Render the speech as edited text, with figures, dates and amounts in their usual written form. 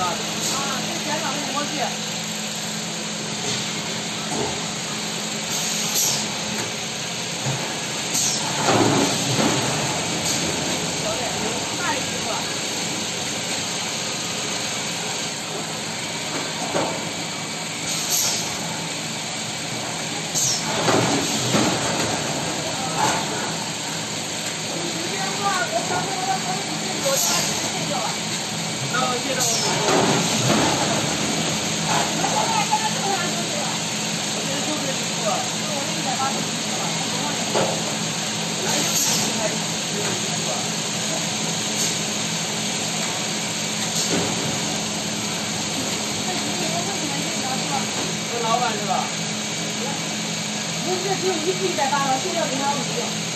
吧？啊，这前场没过去。小点，太低了。那我接着跟老板是吧？不是，只有1G 180了，现在给他5。